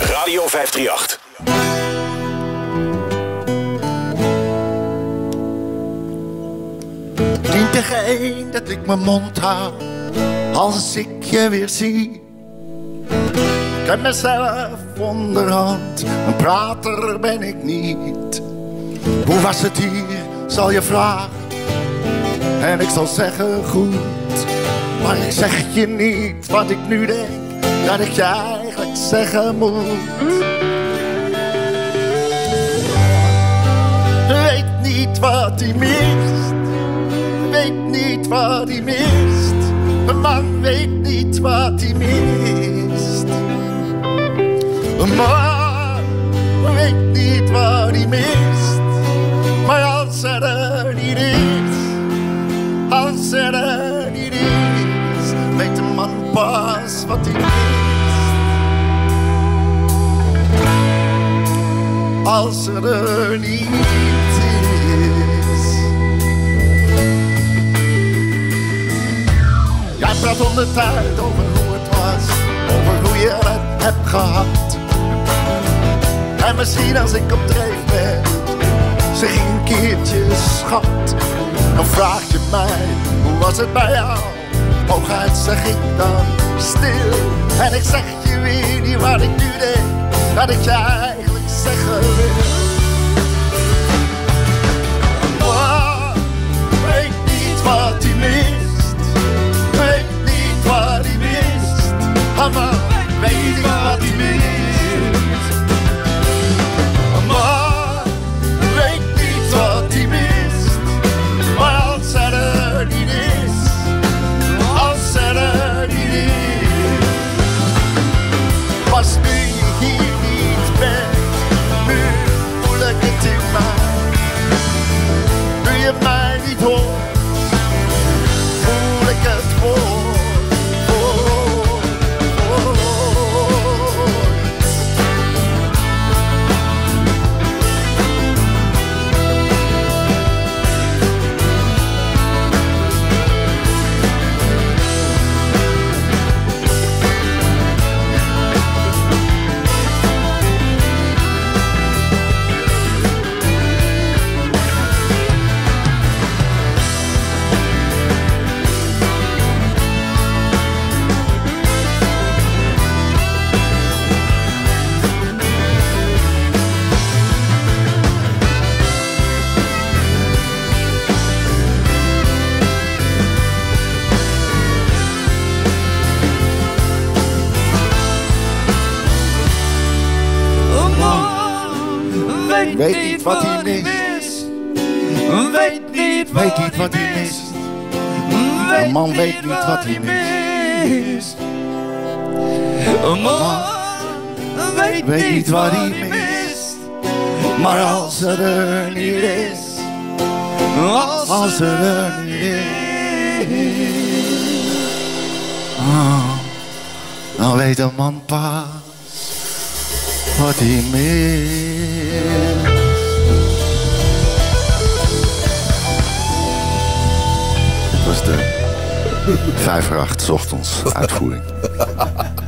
Radio 538. Niet tegen één dat ik mijn mond hou als ik je weer zie. Ik ken mezelf onderhand, een prater ben ik niet. Hoe was het hier, zal je vragen, en ik zal zeggen goed. Maar ik zeg je niet wat ik nu denk, dat ik je eigenlijk zeggen moet. Weet niet wat hij mist, weet niet wat hij mist. Een man weet niet wat hij mist. Een man weet niet wat hij mist. Maar als het er niet is, als het er niet is, weet de man pas wat hij mist. Als het er niet is. Jij praat om de tijd over hoe het was, over hoe je het hebt gehad. En misschien als ik op dreef ben, zeg ik een keertje schat. Dan vraag je mij, hoe was het bij jou? Hooguit zeg ik dan stil. En ik zeg je weer niet wat ik nu denk, dat ik je eigenlijk zeggen wil. Oh, weet niet wat hij mist, weet niet wat hij mist. Oh man, weet niet wat hij mist. Maar weet niet wat hij mist. Maar als het er niet is, als het er niet is. Pas nu je hier niet bent, nu voel ik het in mij. Nu je mij niet hoort, voel ik het woord. Weet niet wat hij mist. Weet niet wat hij mist. Een man weet niet wat hij mist. Een man weet niet wat hij mist. Maar als het er niet is, als het er niet is, oh, dan weet een man pas wat hij mist. Dit was de 5 voor 8 's ochtends uitvoering.